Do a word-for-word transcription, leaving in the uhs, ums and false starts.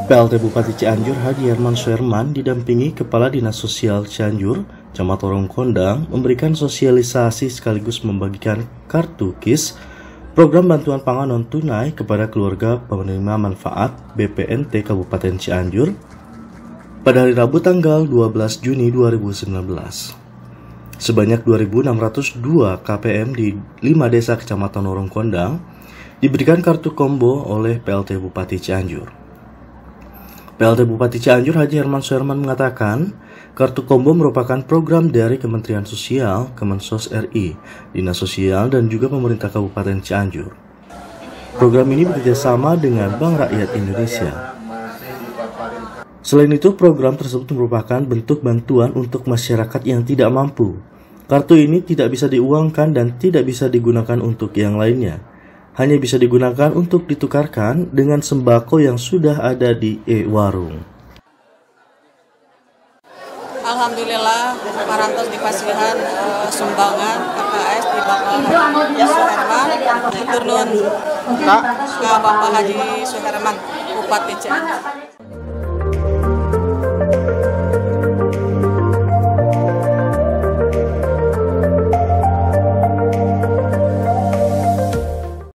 P L T Bupati Cianjur Hadi Herman Suherman didampingi Kepala Dinas Sosial Cianjur, Camat Orong Kondang, memberikan sosialisasi sekaligus membagikan kartu K I S program bantuan pangan non-tunai kepada keluarga penerima manfaat B P N T Kabupaten Cianjur pada hari Rabu tanggal dua belas Juni dua ribu sembilan belas. Sebanyak dua ribu enam ratus dua K P M di lima desa Kecamatan Orong Kondang diberikan kartu combo oleh P L T Bupati Cianjur. P L T Bupati Cianjur Hadi Herman Suherman mengatakan, kartu combo merupakan program dari Kementerian Sosial, Kemensos R I, Dinas Sosial, dan juga pemerintah Kabupaten Cianjur. Program ini bekerjasama dengan Bank Rakyat Indonesia. Selain itu, program tersebut merupakan bentuk bantuan untuk masyarakat yang tidak mampu. Kartu ini tidak bisa diuangkan dan tidak bisa digunakan untuk yang lainnya. Hanya bisa digunakan untuk ditukarkan dengan sembako yang sudah ada di e-warung. Alhamdulillah, Parantos dikasihkan uh, sumbangan K K S di Bapak Haji Suherman, turun ke Bapak Haji Suherman, Bupati Cianjur.